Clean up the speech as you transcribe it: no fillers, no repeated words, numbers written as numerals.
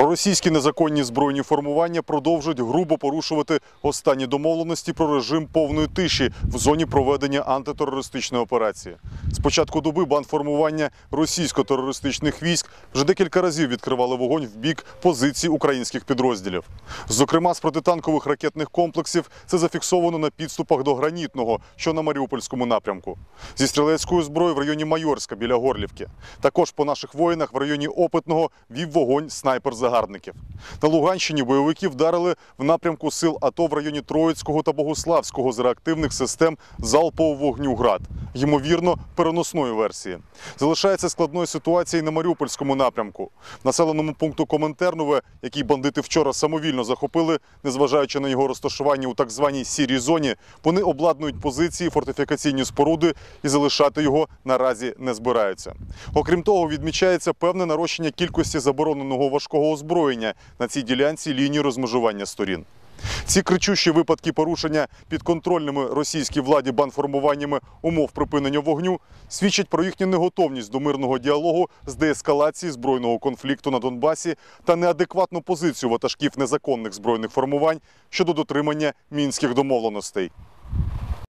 Проросійські незаконні збройні формування продовжують грубо порушувати останні домовленості про режим повної тиші в зоні проведення антитерористичної операції. З початку доби бандформування російсько-терористичних військ вже декілька разів відкривали вогонь в бік позицій українських підрозділів. Зокрема, з протитанкових ракетних комплексів це зафіксовано на підступах до Гранітного, що на Маріупольському напрямку. Зі стрілецької зброї в районі Майорська біля Горлівки. Також по наших воїнах в районі Опитного вів вогонь снайпер загарбників. На Луганщині бойовики вдарили в напрямку сил АТО в районі Троїцького та Богуславського з реактивних систем залпового вогню «Град». Ймовірно, переносної версії. Залишається складною ситуація і на Маріупольському напрямку. В населеному пункту Коминтернове, який бандити вчора самовільно захопили, незважаючи на його розташування у так званій «сірій зоні», вони обладнують позиції, фортифікаційні споруди і залишати його наразі не збираються. Окрім того, відмічається певне нарощення кількості забороненого важкого озброєння на цій ділянці лінії розмежування сторін. Ці кричущі випадки порушення підконтрольними російській владі бандформуваннями умов припинення вогню свідчать про їхню неготовність до мирного діалогу з деескалації збройного конфлікту на Донбасі та неадекватну позицію ватажків незаконних збройних формувань щодо дотримання мінських домовленостей.